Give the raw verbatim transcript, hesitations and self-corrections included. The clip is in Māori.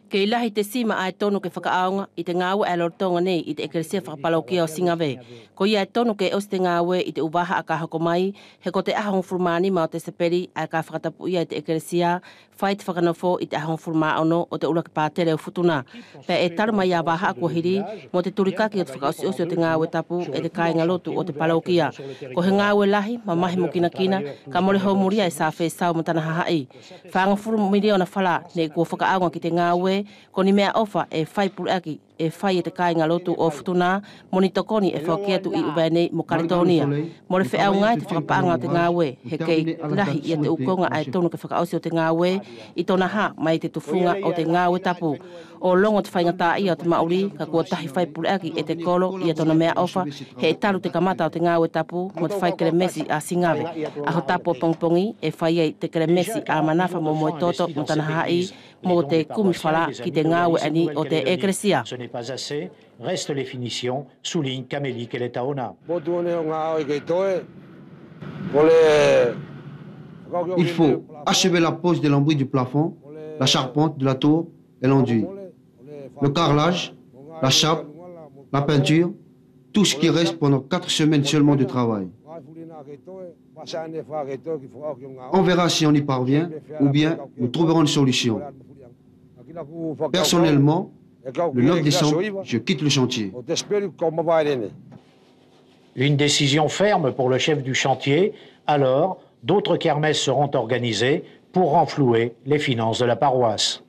Ke ilahi te sima ai tonu ke whakaaonga i te ngāwe ai lortonga nei i te ekelesia whakapalokia o Singawe. Ko ia tonu ke os te ngāwe i te uwaha a ka hako mai, he ko te ahong furumani ma o te seperi ai ka whakatapu ia i te ekelesia, whai te whakanofo i te ahong furuma ono o te ula ke pātere o futuna. Pe e taru mai a waha a kua hiri, mo te turikaki o te whakaosi-osi o te ngāwe tapu e te kāinga lotu o te palokia. Ko he ngāwe lahi, ma mahi mo kina kina, ka mole ho muria i sa whē sau mo tana hahai. Whaanga furumiri o na whala, ne kua whakaaonga ki te ngāwe, ko ni mea ofa e whai pulaki e whai e te kāinga lotu o futuna, moni tokoni e whaokiatu i uwea nei mo Karitonia. Mo re whaau ngai te whakapaanga o te ngāwe, he kei lahi i te ukonga ai tonu ke whakaosi o te ngāwe, i tona ha mai te tufunga o te ngāwe tapu. O longo te whaingata ia o te mauri, ka kua tahi whai pulaki e te kolo i tona mea ofa, he e taru te kamata o te ngāwe tapu, mo te whai keremesi a Singawe. Aho tapu o pongpongi e whai ei te keremesi a manafa mo moe toto mo tana hai, mo te kumi whala ki te ngāwe ani o te ekresia. Pas assez, restent les finitions, souligne Camélie Keletaona. Il faut achever la pose de l'embris du plafond, la charpente de la tour et l'enduit, le carrelage, la chape, la peinture, tout ce qui reste pendant quatre semaines seulement de travail. On verra si on y parvient ou bien nous trouverons une solution. Personnellement, le neuf décembre, je quitte le chantier. Une décision ferme pour le chef du chantier. Alors, d'autres kermesses seront organisées pour renflouer les finances de la paroisse.